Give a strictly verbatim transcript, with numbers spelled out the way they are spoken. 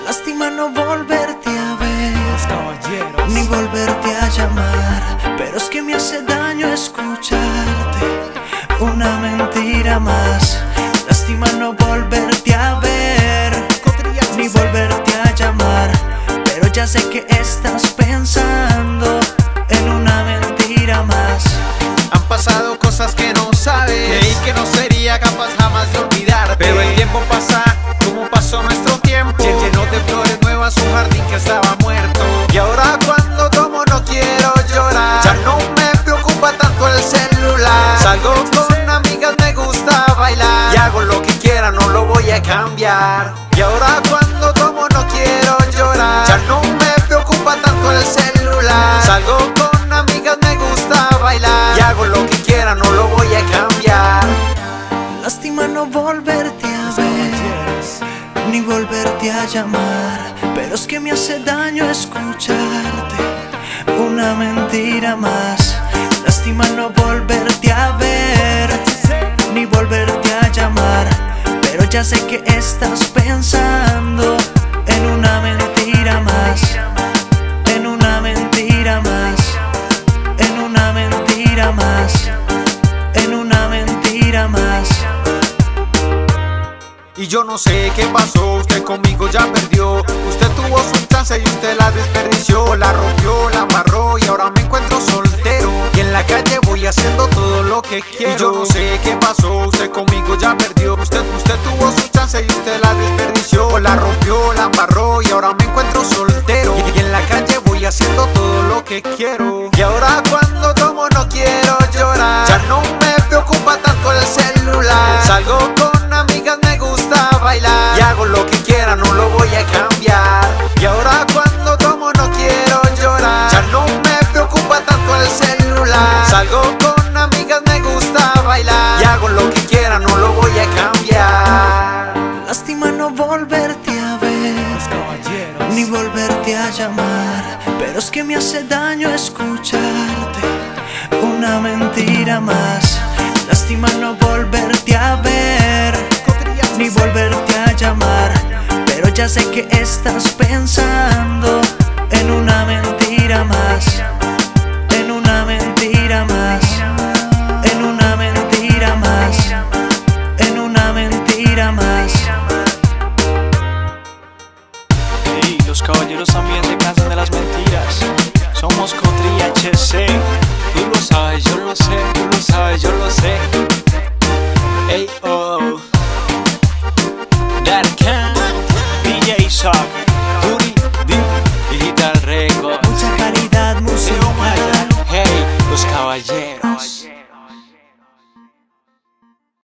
Lástima no volverte a ver, ni volverte a llamar, pero es que me hace daño escucharte una mentira más. Lástima no volverte a ver, ni volverte a llamar, pero ya sé que estás pensando en una mentira más. Han pasado cosas que no sabes, creí que no sería capaz jamás de olvidarte, pero el tiempo pasa como pasó nuestro tiempo, lleno de flores nuevas, un jardín que estaba muerto. Y ahora cuando tomo no quiero llorar, ya no me preocupa tanto el celular. Salgo con amigas, me gusta bailar y hago lo que quiera, no lo voy a cambiar. Y ahora cuando tomo no quiero llorar, ya no me preocupa tanto el celular. Salgo con amigas, me gusta bailar y hago lo que quiera, no lo voy a cambiar. Lástima no volverte a ver, ni volverte a llamar, pero es que me hace daño escucharte una mentira más. Lástima no volverte a ver, ni volverte a llamar, pero ya sé que estás pensando en una mentira más, en una mentira más, en una mentira más, en una mentira más. Y yo no sé qué pasó, usted conmigo ya perdió. Usted tuvo su chance y usted la desperdició, la rompió, la amarró y ahora me encuentro soltero. Y en la calle voy haciendo todo lo que quiero. Y yo no sé qué pasó, usted conmigo ya perdió. Usted, usted tuvo su chance y usted la desperdició, la rompió, la amarró y ahora me encuentro soltero. Y en la calle voy haciendo todo lo que quiero. Y ahora cuando tomo no quiero llorar, ya no me preocupa tanto el celular. Salgo con amigas, me gusta bailar y hago lo que quiera, no lo voy a cambiar. Y ahora cuando tomo no quiero llorar, ya no me preocupa tanto el celular. Salgo con amigas, me gusta bailar y hago lo que quiera, no lo voy a cambiar. Lástima no volverte a ver, ni volverte a llamar, pero es que me hace daño escucharte una mentira más. Lástima no volverte a ver, ni volverte a llamar, pero ya sé que estás pensando en una mentira más, en una mentira más, en una mentira más, en una mentira más. Hey, los caballeros también se cansan de las mentiras. Somos Cotri H C. Tú lo sabes, yo lo sé, tú lo sabes, yo lo sé. Hey, oh. Darkan, D J Shock, Turi, Digital Records. Mucha calidad musical. Hey, los caballeros.